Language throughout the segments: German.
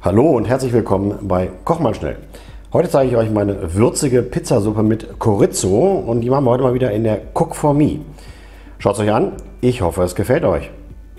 Hallo und herzlich willkommen bei Koch mal schnell. Heute zeige ich euch meine würzige Pizzasuppe mit Chorizo und die machen wir heute mal wieder in der Cook for Me. Schaut es euch an, ich hoffe es gefällt euch.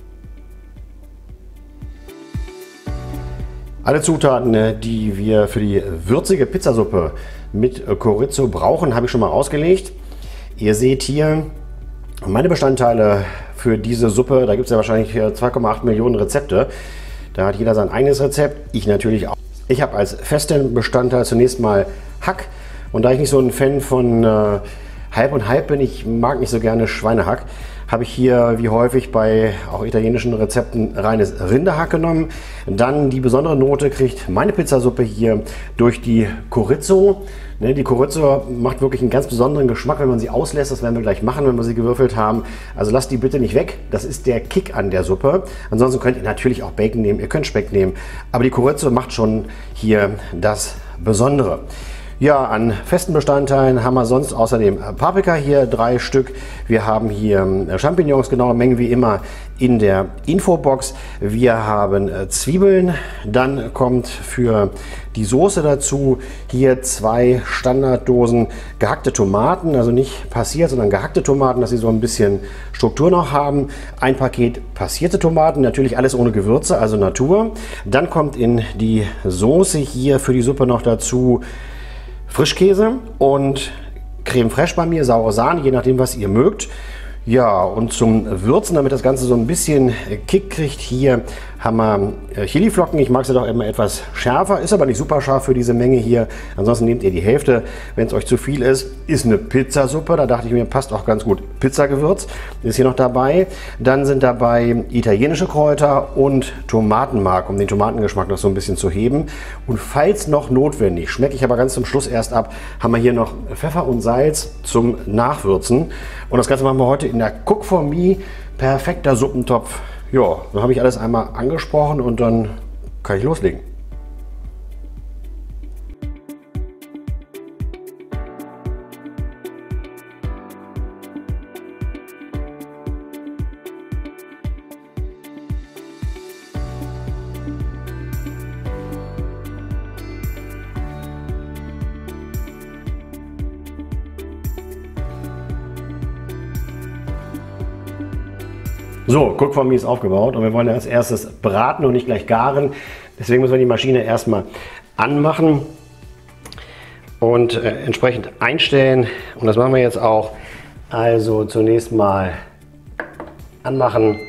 Alle Zutaten, die wir für die würzige Pizzasuppe mit Chorizo brauchen, habe ich schon mal ausgelegt. Ihr seht hier meine Bestandteile für diese Suppe. Da gibt es ja wahrscheinlich 2,8 Millionen Rezepte. Da hat jeder sein eigenes Rezept, ich natürlich auch. Ich habe als festen Bestandteil zunächst mal Hack. Und da ich nicht so ein Fan von Halb und Halb bin, ich mag nicht so gerne Schweinehack, habe ich hier wie häufig bei auch italienischen Rezepten reines Rinderhack genommen. Dann die besondere Note kriegt meine Pizzasuppe hier durch die Chorizo. Die Chorizo macht wirklich einen ganz besonderen Geschmack, wenn man sie auslässt. Das werden wir gleich machen, wenn wir sie gewürfelt haben. Also lasst die bitte nicht weg. Das ist der Kick an der Suppe. Ansonsten könnt ihr natürlich auch Bacon nehmen, ihr könnt Speck nehmen. Aber die Chorizo macht schon hier das Besondere. Ja, an festen Bestandteilen haben wir sonst außerdem Paprika hier, 3 Stück. Wir haben hier Champignons, genaue Mengen wie immer in der Infobox. Wir haben Zwiebeln. Dann kommt für die Soße dazu hier 2 Standarddosen gehackte Tomaten. Also nicht passiert, sondern gehackte Tomaten, dass sie so ein bisschen Struktur noch haben. Ein Paket passierte Tomaten, natürlich alles ohne Gewürze, also Natur. Dann kommt in die Soße hier für die Suppe noch dazu Frischkäse und Creme fraiche bei mir, saure Sahne, je nachdem, was ihr mögt. Ja, und zum Würzen, damit das Ganze so ein bisschen Kick kriegt, hier haben wir Chiliflocken. Ich mag sie doch immer etwas schärfer, ist aber nicht super scharf für diese Menge hier. Ansonsten nehmt ihr die Hälfte, wenn es euch zu viel ist. Ist eine Pizzasuppe, da dachte ich mir, passt auch ganz gut Pizzagewürz. Ist hier noch dabei. Dann sind dabei italienische Kräuter und Tomatenmark, um den Tomatengeschmack noch so ein bisschen zu heben. Und falls noch notwendig, schmecke ich aber ganz zum Schluss erst ab, haben wir hier noch Pfeffer und Salz zum Nachwürzen. Und das Ganze machen wir heute in der Cook for Me. Perfekter Suppentopf. Ja, dann habe ich alles einmal angesprochen und dann kann ich loslegen. So, Cook for Me ist aufgebaut und wir wollen als erstes braten und nicht gleich garen. Deswegen müssen wir die Maschine erstmal anmachen und entsprechend einstellen. Und das machen wir jetzt auch. Also zunächst mal anmachen.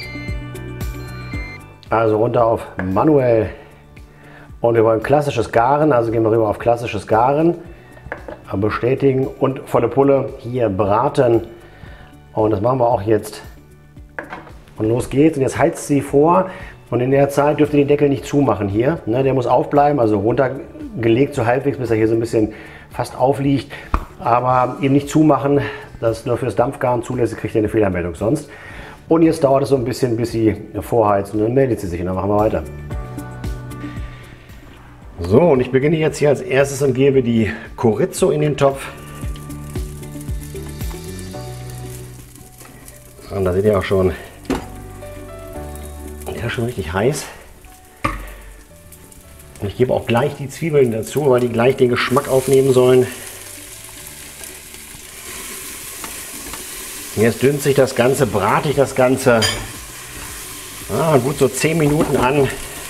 Also runter auf manuell. Und wir wollen klassisches Garen, also gehen wir rüber auf klassisches Garen. Bestätigen und volle Pulle hier braten. Und das machen wir auch jetzt. Und los geht's. Und jetzt heizt sie vor. Und in der Zeit dürft ihr den Deckel nicht zumachen hier. Der muss aufbleiben, also runtergelegt so halbwegs, bis er hier so ein bisschen fast aufliegt. Aber eben nicht zumachen. Das ist nur fürs Dampfgaren zulässig, kriegt ihr eine Fehlermeldung sonst. Und jetzt dauert es so ein bisschen, bis sie vorheizt. Und dann meldet sie sich und dann machen wir weiter. So, und ich beginne jetzt hier als erstes und gebe die Chorizo in den Topf. Und da seht ihr auch schon, der ist schon richtig heiß. Und ich gebe auch gleich die Zwiebeln dazu, weil die gleich den Geschmack aufnehmen sollen. Und jetzt dünnt sich das Ganze, brate ich das Ganze gut so 10 Minuten an.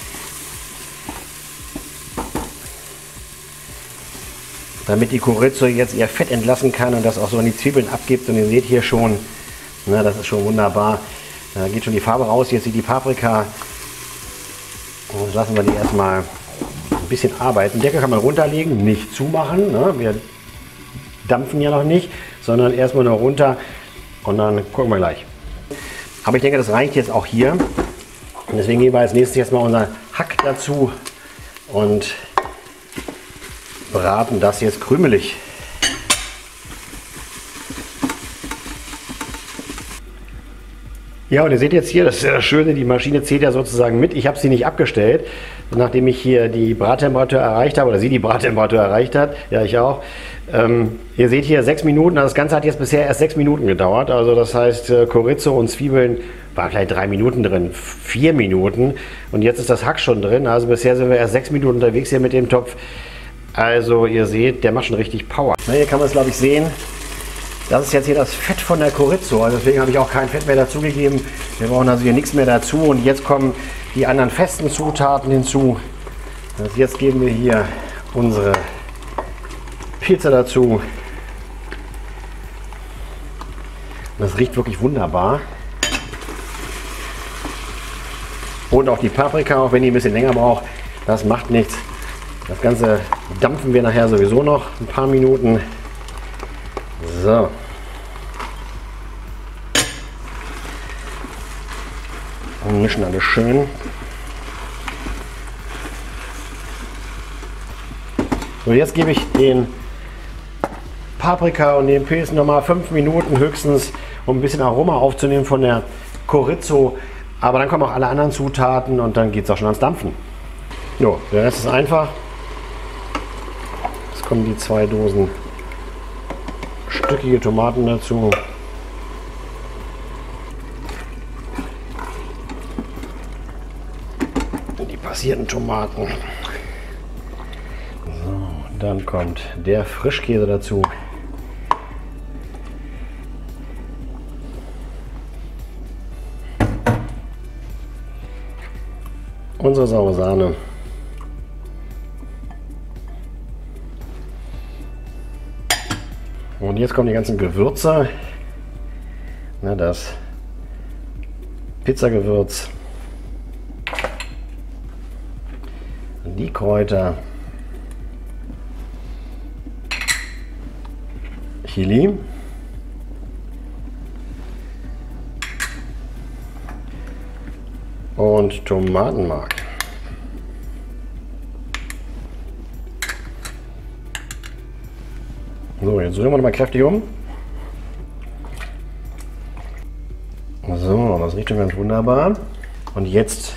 Damit die Chorizo jetzt ihr Fett entlassen kann und das auch so an die Zwiebeln abgibt. Und ihr seht hier schon, das ist schon wunderbar. Da geht schon die Farbe raus, jetzt sieht die Paprika. Und jetzt lassen wir die erstmal ein bisschen arbeiten. Den Deckel kann man runterlegen, nicht zumachen. Wir dampfen ja noch nicht, sondern erstmal nur runter und dann gucken wir gleich. Aber ich denke, das reicht jetzt auch hier. Und deswegen geben wir als nächstes jetzt mal unser Hack dazu und braten das jetzt krümelig. Ja, und ihr seht jetzt hier, das ist ja das Schöne, die Maschine zählt ja sozusagen mit. Ich habe sie nicht abgestellt, nachdem ich hier die Brattemperatur erreicht habe, oder sie die Brattemperatur erreicht hat. Ja, ich auch. Ihr seht hier 6 Minuten, also das Ganze hat jetzt bisher erst 6 Minuten gedauert. Also das heißt, Chorizo und Zwiebeln war vielleicht 3 Minuten drin, 4 Minuten und jetzt ist das Hack schon drin. Also bisher sind wir erst 6 Minuten unterwegs hier mit dem Topf. Also ihr seht, der macht schon richtig Power. Na, hier kann man es glaube ich sehen. Das ist jetzt hier das Fett von der Chorizo, also deswegen habe ich auch kein Fett mehr dazugegeben. Wir brauchen also hier nichts mehr dazu und jetzt kommen die anderen festen Zutaten hinzu. Also jetzt geben wir hier unsere Pizza dazu. Das riecht wirklich wunderbar. Und auch die Paprika, auch wenn die ein bisschen länger braucht, das macht nichts. Das Ganze dampfen wir nachher sowieso noch ein paar Minuten. So. Und mischen alles schön. So, jetzt gebe ich den Paprika und den Pilz nochmal 5 Minuten höchstens, um ein bisschen Aroma aufzunehmen von der Chorizo. Aber dann kommen auch alle anderen Zutaten und dann geht es auch schon ans Dampfen. Jo, der Rest ist einfach. Jetzt kommen die 2 Dosen stückige Tomaten dazu. Die passierten Tomaten. So, dann kommt der Frischkäse dazu. Unsere saure Sahne. Und jetzt kommen die ganzen Gewürze. Na, das Pizzagewürz. Die Kräuter. Chili. Und Tomatenmark. So, jetzt rühren wir noch mal kräftig um. So, das riecht schon ganz wunderbar. Und jetzt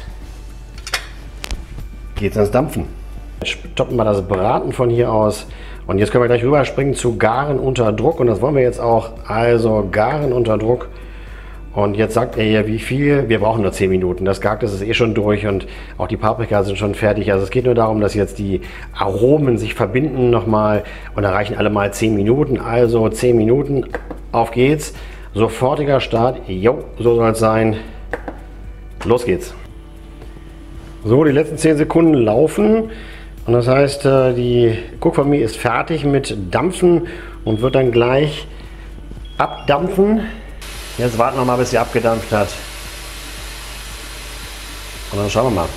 geht es ans Dampfen. Jetzt stoppen wir das Braten von hier aus. Und jetzt können wir gleich rüberspringen zu Garen unter Druck. Und das wollen wir jetzt auch. Also Garen unter Druck. Und jetzt sagt er hier, wie viel? Wir brauchen nur 10 Minuten. Das Gart ist eh schon durch und auch die Paprika sind schon fertig. Also es geht nur darum, dass jetzt die Aromen sich verbinden nochmal und da reichen alle mal 10 Minuten. Also 10 Minuten, auf geht's. Sofortiger Start. Jo, so soll es sein. Los geht's. So, die letzten 10 Sekunden laufen. Und das heißt, die Cook4Me ist fertig mit Dampfen und wird dann gleich abdampfen. Jetzt warten wir mal, bis sie abgedampft hat. Und dann schauen wir mal.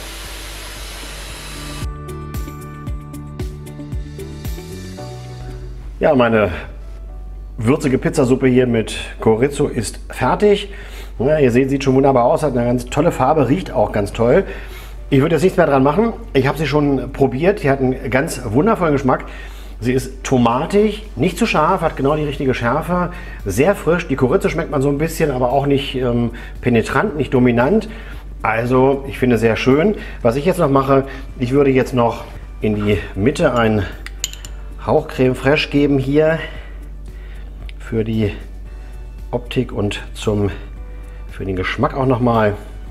Ja, meine würzige Pizzasuppe hier mit Chorizo ist fertig. Ja, ihr seht, sieht schon wunderbar aus, hat eine ganz tolle Farbe, riecht auch ganz toll. Ich würde jetzt nichts mehr dran machen. Ich habe sie schon probiert. Die hat einen ganz wundervollen Geschmack. Sie ist tomatig, nicht zu scharf, hat genau die richtige Schärfe, sehr frisch. Die Chorizo schmeckt man so ein bisschen, aber auch nicht penetrant, nicht dominant. Also ich finde sehr schön. Was ich jetzt noch mache, ich würde jetzt noch in die Mitte einen Hauch Creme Fraiche geben hier für die Optik und für den Geschmack auch nochmal.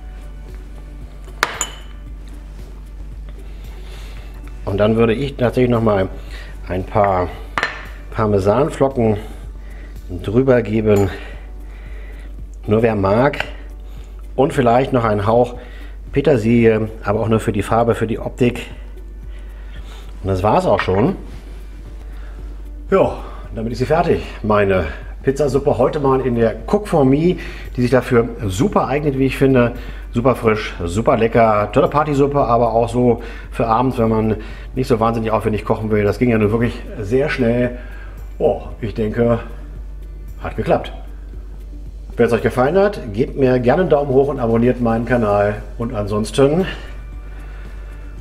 Und dann würde ich tatsächlich nochmal ein paar Parmesanflocken drüber geben, nur wer mag, und vielleicht noch einen Hauch Petersilie, aber auch nur für die Farbe, für die Optik. Und das war es auch schon. Ja, damit ist sie fertig, meine Pizzasuppe heute mal in der Cook4Me, die sich dafür super eignet, wie ich finde. Super frisch, super lecker, tolle Partysuppe, aber auch so für abends, wenn man nicht so wahnsinnig aufwendig kochen will. Das ging ja nur wirklich sehr schnell. Oh, ich denke, hat geklappt. Wenn es euch gefallen hat, gebt mir gerne einen Daumen hoch und abonniert meinen Kanal. Und ansonsten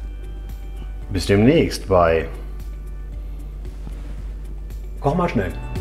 bis demnächst bei Koch mal schnell.